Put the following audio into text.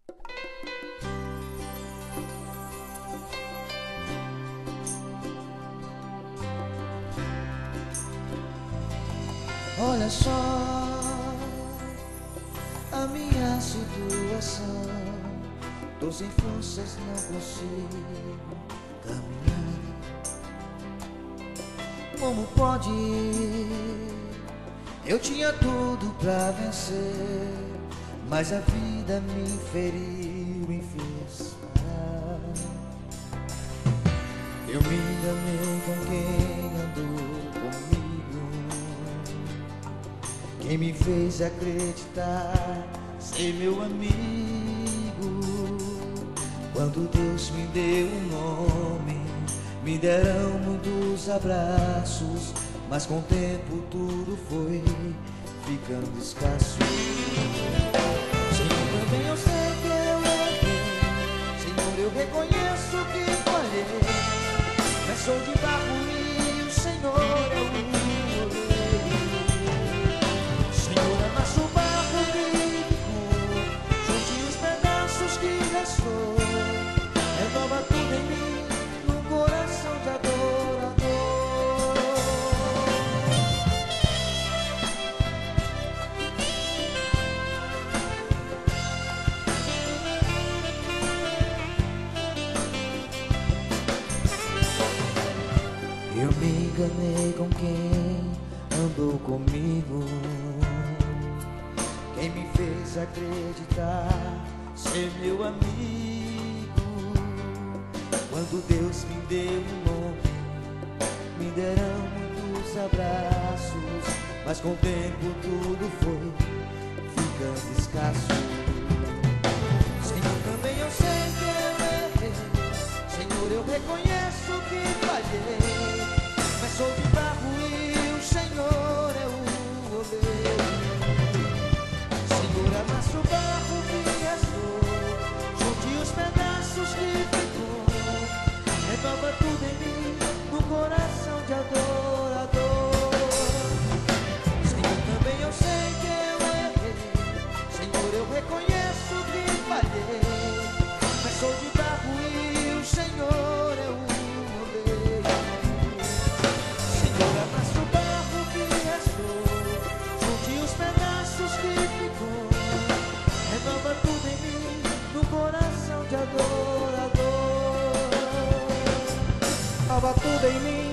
Olha só a minha situação, tô sem forças, não consigo caminhar. Como pode? Eu tinha tudo pra vencer, mas a vida me feriu e fez parar. Eu me enganei com quem andou comigo, quem me fez acreditar ser meu amigo. Quando Deus me deu um nome, me deram muitos abraços, mas com o tempo tudo foi ficando escasso. Senhor, também eu sei que eu errei, Senhor, eu reconheço que falhei, mas sou de barro e o Senhor é o oleiro. Senhor, amassa o barro que ficou, junte os pedaços que restou, renova tudo em mim, num coração de adorador. Eu me enganei com quem andou comigo, quem me fez acreditar ser meu amigo. Quando Deus me deu um nome, me deram muitos abraços, mas com o tempo tudo foi ficando escasso. Senhor, também eu sei que eu errei, Senhor, eu reconheço que falhei, mas sou de barro e o Senhor é o oleiro. Senhor, amassa o barro que restou, junte os pedaços que ficou, renova tudo em mim, no coração de adorador. Senhor, também eu sei que eu errei, Senhor, eu reconheço que falhei, mas sou de barro e o Senhor é o oleiro. Senhor, amassa o barro que restou, junte os pedaços que ficou, renova tudo em mim, no coração de adorador. Renova tudo em mim,